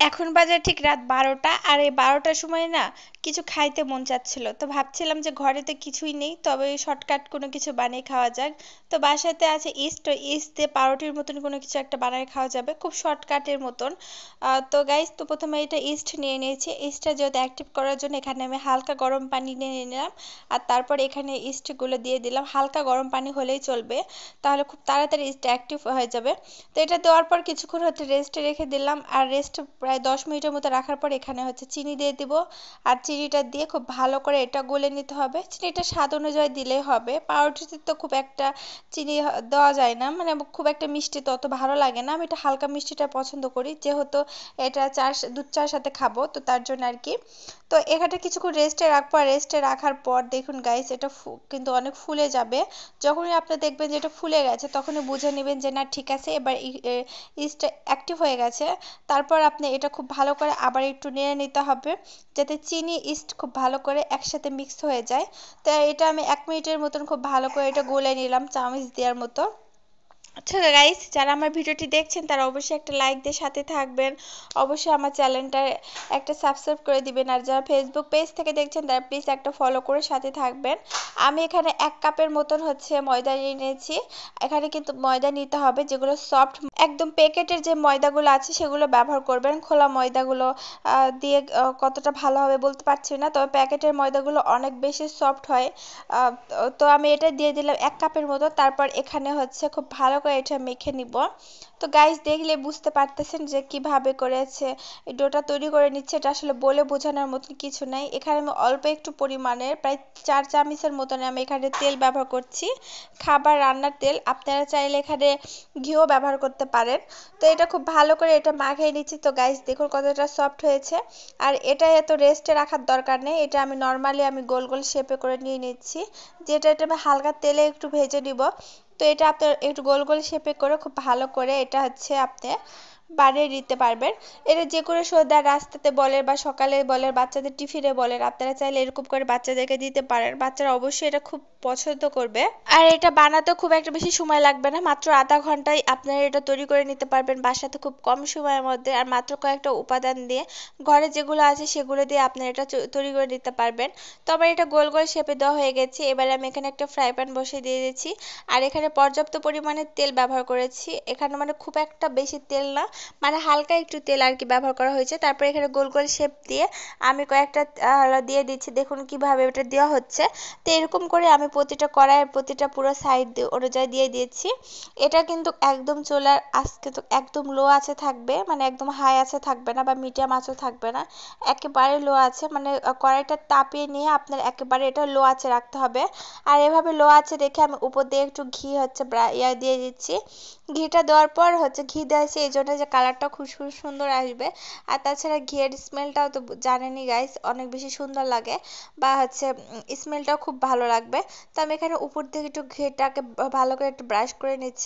এখন বাজে ঠিক রাত 12টা, আর এই 12টার সময় না কিছু খাইতে মন চাচ্ছিল, তো ভাবছিলাম যে ঘরে তো কিছুই নেই, তবে শর্টকাট কোনো কিছু বানিয়ে খাওয়া যাক। তো বাসাতে আছে ইস্ট, তো ইস্ট দিয়ে পাউরুটির মতন কোনো কিছু একটা বানিয়ে খাওয়া যাবে, খুব শর্টকাটের মতন। তো গাইস, তো প্রথমে এটা ইস্ট নিয়ে নিয়েছি। ইস্টটা যেহেতু অ্যাক্টিভ করার জন্য এখানে আমি হালকা গরম পানি নিয়ে নিলাম, আর তারপর এখানে ইস্টগুলো দিয়ে দিলাম। হালকা গরম পানি হলেই চলবে, তাহলে খুব তাড়াতাড়ি ইস্ট অ্যাক্টিভ হয়ে যাবে। তো এটা দেওয়ার পর কিছুক্ষণ হচ্ছে রেস্টে রেখে দিলাম, আর রেস্ট প্রায় 10 মিনিটের মতো রাখার পর এখানে হচ্ছে চিনি দিয়ে দিব। আর চিনিটা দিয়ে খুব ভালো করে এটা গলে নিতে হবে। চিনিটা স্বাদ অনুযায়ী দিলেই হবে, পাউরুটিতে তো খুব একটা চিনি দেওয়া যায় না, মানে খুব একটা মিষ্টি তো অত ভালো লাগে না। আমি এটা হালকা মিষ্টিটা পছন্দ করি, যেহেতু এটা দুধ চার সাথে খাবো, তো তার জন্য আর কি। তো এখানে কিছুক্ষণ রেস্টে রাখবো, আর রেস্টে রাখার পর দেখুন গাইস, এটা কিন্তু অনেক ফুলে যাবে। যখনই আপনি দেখবেন যে এটা ফুলে গেছে, তখনই বুঝে নেবেন যে না ঠিক আছে, এবার ইস্ট অ্যাক্টিভ হয়ে গেছে। তারপর আপনি এটা খুব ভালো করে আবার একটু নেড়ে নিতে হবে, যাতে চিনি ইস্ট খুব ভালো করে একসাথে মিক্স হয়ে যায়। তো এটা আমি 1 মিনিটের মতন খুব ভালো করে এটা গলে নিলাম চামচ দেওয়ার মতো। আচ্ছা গাইস, যারা আমার ভিডিওটি দেখছেন তারা অবশ্যই একটা লাইক দিয়ে সাথে থাকবেন। অবশ্যই আমার চ্যানেলটা একটা সাবস্ক্রাইব করে দিবেন, আর যারা ফেসবুক পেজ থেকে দেখছেন তারা প্লিজ একটা ফলো করে সাথে থাকবেন। আমি এখানে 1 কাপের মতন হচ্ছে ময়দা নিয়ে নিয়েছি। এখানে কিন্তু ময়দা নিতে হবে যেগুলো সফট, একদম প্যাকেটের যে ময়দাগুলো আছে সেগুলো ব্যবহার করবেন। খোলা ময়দাগুলো দিয়ে কতটা ভালো হবে বলতে পারছি না, তবে প্যাকেটের ময়দাগুলো অনেক বেশি সফট হয়। আহ, তো আমি এটা দিয়ে দিলাম 1 কাপের মতো। তারপর এখানে হচ্ছে খুব ভালো করে এটা মেখে নিব। তো গাইস, দেখলে বুঝতে পারতেছেন যে কিভাবে করেছে এই ডোটা তৈরি করে নিচ্ছে। এটা আসলে বলে বোঝানোর মতন কিছু নাই। এখানে আমি অল্প একটু পরিমাণের প্রায় 4 চামচের মতন আমি এখানে তেল ব্যবহার করছি, খাবার রান্নার তেল। আপনারা চাইলে এখানে ঘিও ব্যবহার করতে পারেন। তো এটা খুব ভালো করে এটা মাখিয়ে নিচ্ছি। তো গাইস, দেখুন কতটা সফট হয়েছে। আর এটা এত রেস্টে রাখার দরকার নেই, এটা আমি নর্মালি আমি গোল গোল শেপে করে নিয়ে নিচ্ছি। যেটা এটা আমি হালকা তেলে একটু ভেজে নিব। তো এটা আপনার একটু গোল গোল শেপে করে খুব ভালো করে এটা হচ্ছে আপনি বানিয়ে নিতে পারবেন। এটা যে কোনো সন্ধ্যার রাস্তাতে বলেন বা সকালে বলেন, বাচ্চাদের টিফিনে বলেন, আপনারা চাইলে এরকম করে বাচ্চাদেরকে দিতে পারেন। বাচ্চারা অবশ্যই এটা খুব পছন্দ করবে। আর এটা বানাতে খুব একটা বেশি সময় লাগবে না, মাত্র আধা ঘন্টায় আপনারা এটা তৈরি করে নিতে পারবেন বাসাতে খুব কম সময়ের মধ্যে, আর মাত্র কয়েকটা উপাদান দিয়ে, ঘরে যেগুলো আছে সেগুলো দিয়ে আপনারা এটা তৈরি করে নিতে পারবেন। তো আমার এটা গোল গোল শেপে দেওয়া হয়ে গেছে। এবারে আমি এখানে একটা ফ্রাই প্যান বসিয়ে দিয়ে দিচ্ছি, আর এখানে পর্যাপ্ত পরিমাণে তেল ব্যবহার করেছি। এখানে মানে খুব একটা বেশি তেল না, মানে হালকা একটু তেল আর কি ব্যবহার করা হয়েছে। তারপর এখানে গোল গোল শেপ দিয়ে আমি কয়েকটা দিয়ে দিচ্ছি, দেখুন কিভাবে এটা দেওয়া হচ্ছে। তো এরকম করে আমি প্রতিটা কড়াইয়ের প্রতিটা পুরো সাইড অনুযায়ী দিয়ে দিয়েছি। এটা কিন্তু একদম চুলার আজকে তো একদম লো আছে থাকবে, মানে একদম হাই আছে থাকবে না বা মিডিয়াম আঁচও থাকবে না, একেবারে লো আছে, মানে কড়াইটা তাপিয়ে নিয়ে আপনার একেবারে এটা লো আছে রাখতে হবে। আর এভাবে লো আছে রেখে আমি উপর দিয়ে একটু ঘি হচ্ছে দিয়ে দিচ্ছি। ঘিটা দেওয়ার পর হচ্ছে ঘি দিয়েছি এই জন্য যে কালারটা খুব সুন্দর আসবে। আর তাছাড়া ঘিয়ের স্মেলটাও তো জানেনই গাইস, অনেক বেশি সুন্দর লাগে, বা হচ্ছে স্মেলটাও খুব ভালো লাগবে। তো আমি এখানে উপর থেকে একটু ঘিটাকে ভালো করে একটু ব্রাশ করে নিচ্ছি।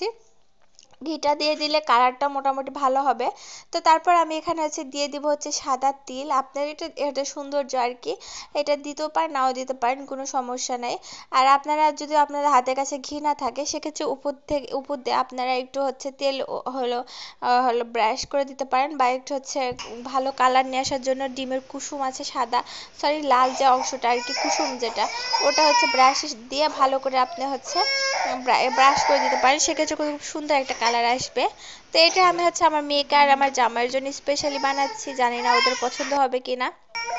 ঘিটা দিয়ে দিলে কালারটা মোটামুটি ভালো হবে। তো তারপর আমি এখানে হচ্ছে দিয়ে দিব হচ্ছে সাদা তিল। আপনার এটা এটা সৌন্দর্য আর কি, এটা দিতেও পারেন নাও দিতে পারেন, কোনো সমস্যা নেই। আর আপনারা যদি আপনাদের হাতের কাছে ঘি না থাকে, সেক্ষেত্রে উপর দিয়ে আপনারা একটু হচ্ছে তেল হলো হলো ব্রাশ করে দিতে পারেন, বা একটু হচ্ছে ভালো কালার নিয়ে আসার জন্য ডিমের কুসুম আছে সাদা, সরি লাল যে অংশটা আর কি, কুসুম যেটা, ওটা হচ্ছে ব্রাশ দিয়ে ভালো করে আপনি হচ্ছে ব্রাশ করে দিতে পারেন, সেক্ষেত্রে খুব সুন্দর একটা কালার আসবে। তো এটা আমি হচ্ছে আমার মেয়েকে আর আমার জামাইয়ের জন্য স্পেশালি বানাচ্ছি, জানি না ওদের পছন্দ হবে কিনা,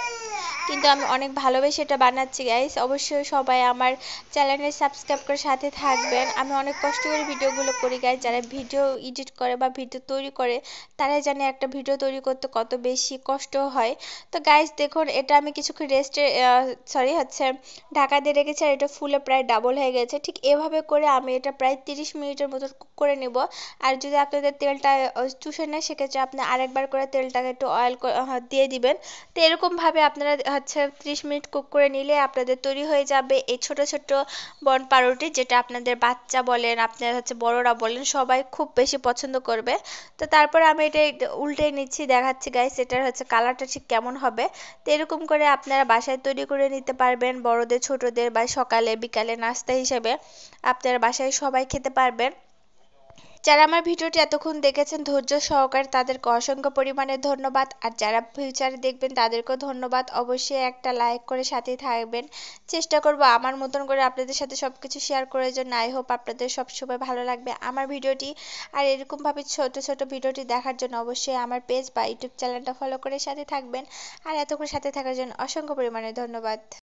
কিন্তু আমি অনেক ভালোবেসে এটা বানাচ্ছি গাইস। অবশ্যই সবাই আমার চ্যানেলে সাবস্ক্রাইব করে সাথে থাকবেন। আমি অনেক কষ্ট করে ভিডিওগুলো করি গাইস, যারা ভিডিও এডিট করে বা ভিডিও তৈরি করে তারাই জানে একটা ভিডিও তৈরি করতে কত বেশি কষ্ট হয়। তো গাইস দেখুন, এটা আমি কিছুক্ষণ রেস্টে সরি হচ্ছে ঢাকা দিয়ে রেখেছি, আর এটা ফুলে প্রায় ডাবল হয়ে গেছে। ঠিক এভাবে করে আমি এটা প্রায় 30 মিনিটের মতো কুক করে নেব। আর যদি আপনাদের তেলটা চুষে নেয়, সেক্ষেত্রে আপনি আরেকবার করে তেলটাকে একটু অয়েল দিয়ে দিবেন। তো এরকম ভাবে আপনারা হচ্ছে 30 মিনিট কুক করে নিলে আপনাদের তৈরি হয়ে যাবে এই ছোট ছোট বন পাউরুটি, যেটা আপনাদের বাচ্চা বলেন আপনারা হচ্ছে বড়রা বলেন সবাই খুব বেশি পছন্দ করবে। তো তারপরে আমি এটা উল্টে নিচ্ছি, দেখাচ্ছি গাইস এটার হচ্ছে কালারটা ঠিক কেমন হবে। তো এরকম করে আপনারা বাসায় তৈরি করে নিতে পারবেন, বড়দের ছোটদের, বা সকালে বিকালে নাস্তা হিসেবে আপনারা বাসায় সবাই খেতে পারবেন। যারা আমার ভিডিওটি এতক্ষণ দেখেছেন ধৈর্য সহকারে তাদেরকে অসংখ্য পরিমাণে ধন্যবাদ। আর যারা ফিউচারে দেখবেন তাদেরকেও ধন্যবাদ। অবশ্যই একটা লাইক করে সাথেই থাকবেন। চেষ্টা করব আমার মতন করে আপনাদের সাথে সবকিছু শেয়ার করার জন্য। আই হোপ আপনাদের সবসময় ভালো লাগবে আমার ভিডিওটি। আর এরকমভাবে ছোট ছোট ভিডিওটি দেখার জন্য অবশ্যই আমার পেজ বা ইউটিউব চ্যানেলটা ফলো করে সাথে থাকবেন। আর এতক্ষণ সাথে থাকার জন্য অসংখ্য পরিমাণে ধন্যবাদ।